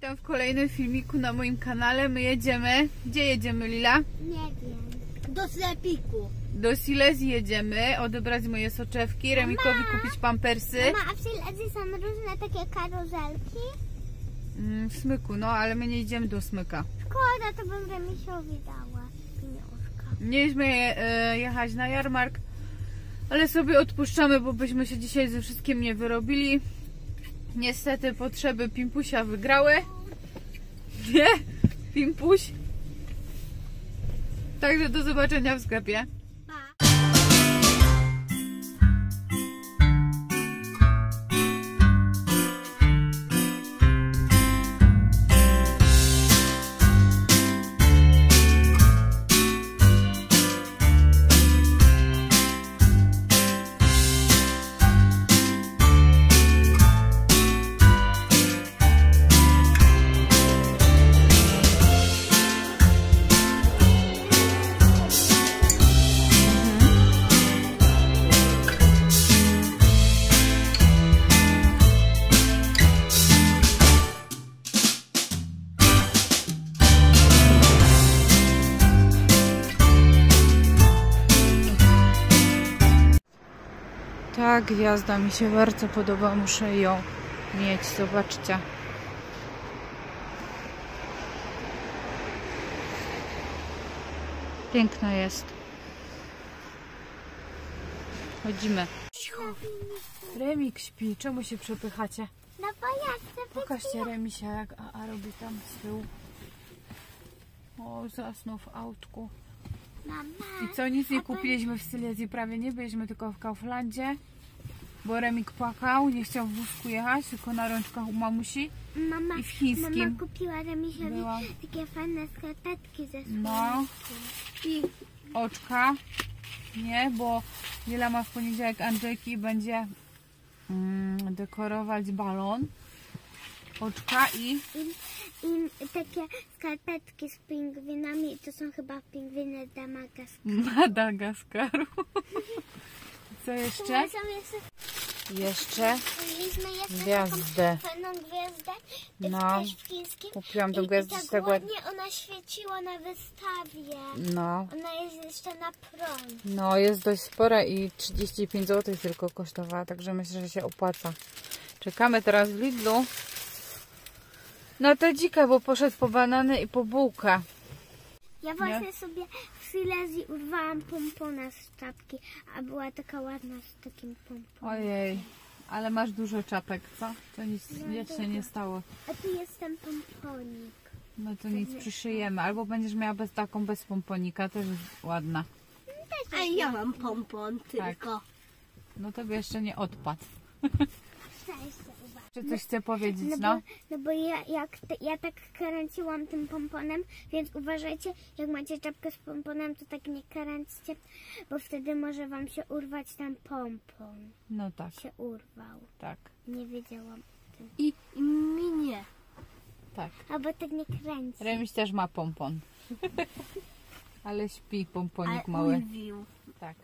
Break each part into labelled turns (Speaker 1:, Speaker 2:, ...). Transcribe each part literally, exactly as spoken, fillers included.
Speaker 1: Witam w kolejnym filmiku na moim kanale. My jedziemy. Gdzie jedziemy, Lila?
Speaker 2: Nie wiem. Do sklepiku.
Speaker 1: Do Silesii jedziemy. Odebrać moje soczewki, Remikowi kupić pampersy.
Speaker 2: Mama, a w Silesii są różne takie karuzelki?
Speaker 1: Mm, w Smyku, no ale my nie idziemy do Smyka.
Speaker 2: Szkoda, to bym Remisiowi dała pieniążka.
Speaker 1: Mieliśmy je, e, jechać na jarmark, ale sobie odpuszczamy, bo byśmy się dzisiaj ze wszystkim nie wyrobili. Niestety potrzeby Pimpusia wygrały. Nie? Pimpuś? Także do zobaczenia w sklepie.
Speaker 2: Pa.
Speaker 1: Ta gwiazda mi się bardzo podoba, muszę ją mieć, zobaczcie. Piękna jest. Chodzimy. Cicho. Remik śpi, czemu się przepychacie?
Speaker 2: No bo ja chcę
Speaker 1: Pokażcie Remisia, jak A A robi tam z tyłu. O, zasnął w autku.
Speaker 2: Mama.
Speaker 1: I co, nic nie kupiliśmy w Silesii, prawie nie byliśmy tylko w Kauflandzie, bo Remik płakał, nie chciał w wózku jechać, tylko na rączkach u mamusi.
Speaker 2: Mama,
Speaker 1: I w chińskim.
Speaker 2: Mama kupiła Remisiowi
Speaker 1: Była.
Speaker 2: takie fajne skarpetki ze słońcem.
Speaker 1: No. I oczka, nie, bo Lila ma w poniedziałek Andrzejki i będzie mm, dekorować balon. Oczka i...
Speaker 2: I, I takie skarpetki z pingwinami, to są chyba pingwiny z Madagaskaru.
Speaker 1: Madagaskaru. Co jeszcze?
Speaker 2: Są jeszcze...
Speaker 1: Jeszcze
Speaker 2: Mieliśmy jeszcze
Speaker 1: gwiazdę.
Speaker 2: taką fajną gwiazdę,
Speaker 1: No.
Speaker 2: też w chińskim.
Speaker 1: Kupiłam tą
Speaker 2: I,
Speaker 1: gwiazdę
Speaker 2: i
Speaker 1: z
Speaker 2: tak
Speaker 1: tego...
Speaker 2: ładnie ona świeciła na wystawie.
Speaker 1: No.
Speaker 2: Ona jest jeszcze na prąd.
Speaker 1: No, jest dość spora i trzydzieści pięć złotych tylko kosztowała, także myślę, że się opłaca. Czekamy teraz w Lidlu na te dzika, bo poszedł po banany i po bułkę.
Speaker 2: Ja właśnie sobie w Silesii urwałam pompona z czapki, a była taka ładna z takim pomponem.
Speaker 1: Ojej, ale masz dużo czapek, co? To nic
Speaker 2: No,
Speaker 1: nic się
Speaker 2: dużo.
Speaker 1: nie stało.
Speaker 2: A tu jest ten pomponik.
Speaker 1: No to nic przyszyjemy. Albo będziesz miała bez taką bez pomponika, też jest ładna.
Speaker 2: A ja mam pompon tylko.
Speaker 1: No to by jeszcze nie odpadł.
Speaker 2: Szczęście, uwaga.
Speaker 1: Czy coś chcę powiedzieć,
Speaker 2: No
Speaker 1: no?
Speaker 2: bo, no bo ja, jak te, ja tak kręciłam tym pomponem, więc uważajcie, jak macie czapkę z pomponem, to tak nie kręćcie, bo wtedy może wam się urwać ten pompon.
Speaker 1: No tak,
Speaker 2: Się urwał.
Speaker 1: tak,
Speaker 2: Nie wiedziałam o tym.
Speaker 3: I, I mi nie.
Speaker 1: tak.
Speaker 2: Albo tak nie kręci.
Speaker 1: Remiś też ma pompon. Ale śpi pomponik
Speaker 3: Ale
Speaker 1: mały.
Speaker 3: ulwił.
Speaker 1: Tak.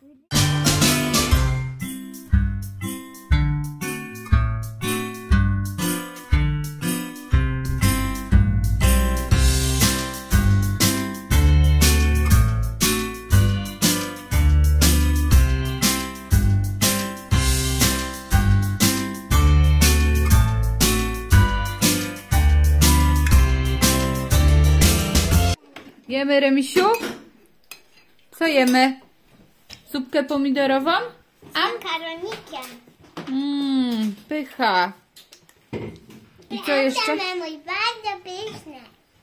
Speaker 1: Jemy, Remisiu? Co jemy? Zupkę pomidorową?
Speaker 2: Z makaronikiem.
Speaker 1: Mmm, pycha. I co jeszcze?
Speaker 2: mój bardzo pyszny.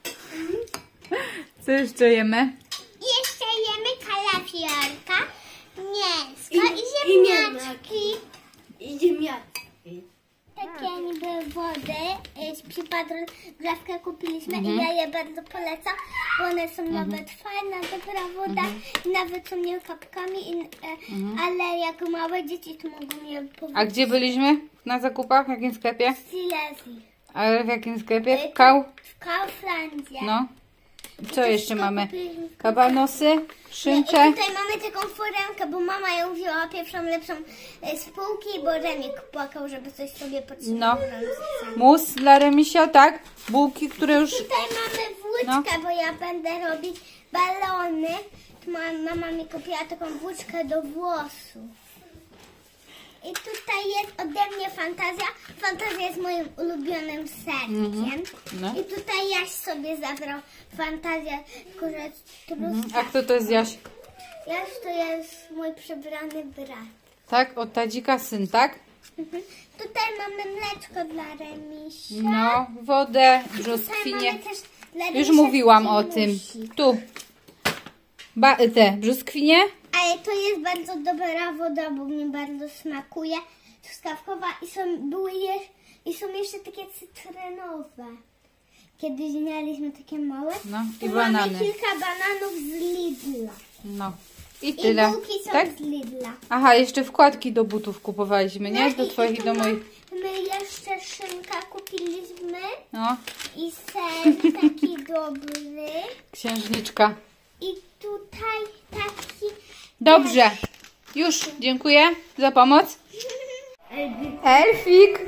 Speaker 1: Co jeszcze jemy?
Speaker 2: Jeszcze jemy kalafiorka, mięsko
Speaker 3: I-
Speaker 2: i,
Speaker 3: i
Speaker 2: ziemniaczki.
Speaker 3: I ziemniaczki.
Speaker 2: Takie niby wody y, z przypadku kupiliśmy
Speaker 1: Mhm.
Speaker 2: i ja je bardzo polecam, bo one są nawet fajne, dobra woda i nawet są nie kapkami, i, e, ale jak małe dzieci to mogą je powiedzieć.
Speaker 1: A gdzie byliśmy? Na zakupach? W jakim sklepie?
Speaker 2: W Silesii.
Speaker 1: Ale w jakim sklepie? W Kał?
Speaker 2: W Kauflandzie.
Speaker 1: No. Co jeszcze mamy?
Speaker 2: kupiliśmy w
Speaker 1: Kabanosy,
Speaker 2: I
Speaker 1: szynkę.
Speaker 2: tutaj mamy taką foremkę, bo mama ją wzięła pierwszą lepszą e, z półki, bo Remik płakał, żeby coś sobie potrzebował.
Speaker 1: No. Mus dla Remisia, tak? Bułki, które już...
Speaker 2: Tutaj mamy włóczkę, bo ja będę robić balony. Tu ma, mama mi kupiła taką włóczkę do włosów. I tutaj jest ode mnie fantazja. Fantazja jest moim ulubionym serciem.
Speaker 1: No.
Speaker 2: I tutaj Jaś sobie zabrał fantazję, tylko że trus...
Speaker 1: A kto to jest Jaś?
Speaker 2: Jaś to jest mój przebrany brat.
Speaker 1: Tak? Od Tadzika syn, tak?
Speaker 2: Mhm. Tutaj mamy mleczko dla Remisia.
Speaker 1: No, wodę,
Speaker 2: Tutaj
Speaker 1: brzoskwinie.
Speaker 2: mamy też dla
Speaker 1: Już
Speaker 2: Remisia
Speaker 1: mówiłam o tym.
Speaker 2: musik.
Speaker 1: Tu. Ba te brzoskwinie.
Speaker 2: Ale to jest bardzo dobra woda, bo mi bardzo smakuje. Truskawkowa i są, były je, i są jeszcze takie cytrynowe. Kiedyś mieliśmy takie małe.
Speaker 1: No,
Speaker 2: Tu
Speaker 1: i
Speaker 2: mamy
Speaker 1: banany.
Speaker 2: kilka bananów z Lidla.
Speaker 1: No. I
Speaker 2: I
Speaker 1: tyle.
Speaker 2: bułki są
Speaker 1: Tak?
Speaker 2: z Lidla.
Speaker 1: Aha, jeszcze wkładki do butów kupowaliśmy, nie?
Speaker 2: No
Speaker 1: Do
Speaker 2: i-
Speaker 1: twoich
Speaker 2: i
Speaker 1: i do
Speaker 2: tu
Speaker 1: moich.
Speaker 2: My jeszcze szynka kupiliśmy.
Speaker 1: No,
Speaker 2: I ser taki dobry.
Speaker 1: księżniczka.
Speaker 2: I tutaj taki...
Speaker 1: Dobrze. Już, dziękuję za pomoc. Elfik.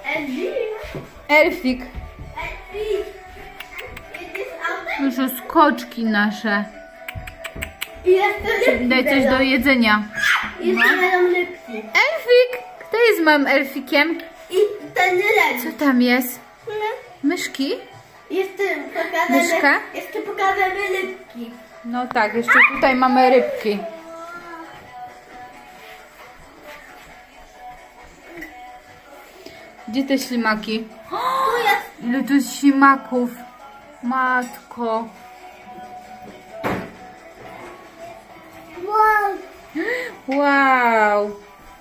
Speaker 1: Elfik. To są skoczki nasze. Daj coś do jedzenia.
Speaker 3: Jeszcze mają lepki.
Speaker 1: Elfik! Kto jest małym elfikiem?
Speaker 3: I ten leci.
Speaker 1: Co tam jest? Myszki?
Speaker 3: Jeszcze pokażemy,
Speaker 1: Myszka?
Speaker 3: jeszcze pokażemy lepki.
Speaker 1: No tak, jeszcze tutaj mamy rybki. Gdzie te ślimaki?
Speaker 3: Tu jest.
Speaker 1: Ile tu jest ślimaków? Matko.
Speaker 2: Wow.
Speaker 1: Wow.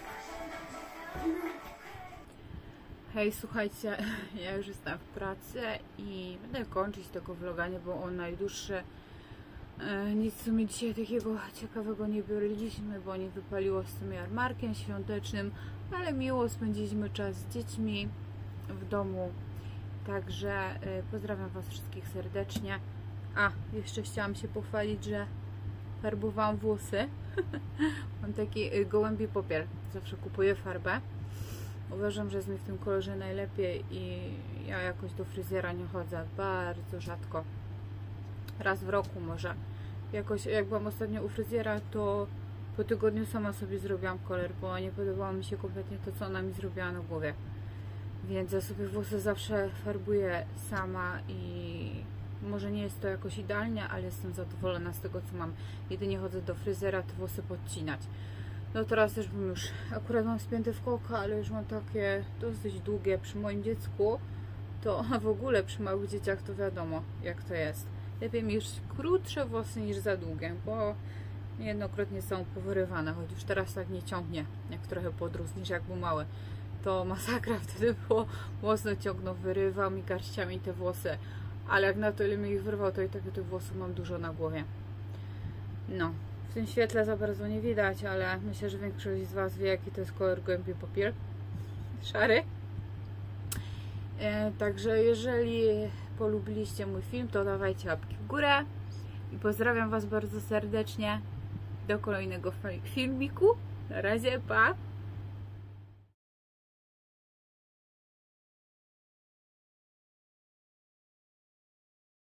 Speaker 1: Hej, słuchajcie, ja już jestem w pracy i będę kończyć tego vloga, nie był on najdłuższy. E, Nic w sumie dzisiaj takiego ciekawego nie byliśmy, bo nie wypaliło z tym jarmarkiem świątecznym, ale miło spędziliśmy czas z dziećmi w domu. Także e, pozdrawiam Was wszystkich serdecznie. A, jeszcze chciałam się pochwalić, że farbowałam włosy. Mam taki y, gołębi popiel. Zawsze kupuję farbę. Uważam, że jest mi w tym kolorze najlepiej i ja jakoś do fryzjera nie chodzę. Bardzo rzadko. Raz w roku może. Jakoś jak byłam ostatnio u fryzjera, to po tygodniu sama sobie zrobiłam kolor, bo nie podobało mi się kompletnie to, co ona mi zrobiła na głowie. Więc ja sobie włosy zawsze farbuję sama i może nie jest to jakoś idealnie, ale jestem zadowolona z tego, co mam. Jedynie chodzę do fryzjera te włosy podcinać. No teraz też bym już, akurat mam spięte w kołko, ale już mam takie dosyć długie przy moim dziecku. To a w ogóle przy małych dzieciach to wiadomo, jak to jest. Lepiej mieć krótsze włosy niż za długie, bo niejednokrotnie są powyrywane, choć już teraz tak nie ciągnie, jak trochę podrósł, niż jak był mały. To masakra wtedy było, mocno ciągnął, wyrywał mi garściami te włosy. Ale jak na to, ile mi ich wyrwał, to i tak tych włosów mam dużo na głowie. No, w tym świetle za bardzo nie widać, ale myślę, że większość z Was wie, jaki to jest kolor gołębi popiel. Szary. E, także jeżeli polubiliście mój film, to dawajcie łapki w górę. I pozdrawiam Was bardzo serdecznie. Do kolejnego filmiku. Na razie, pa!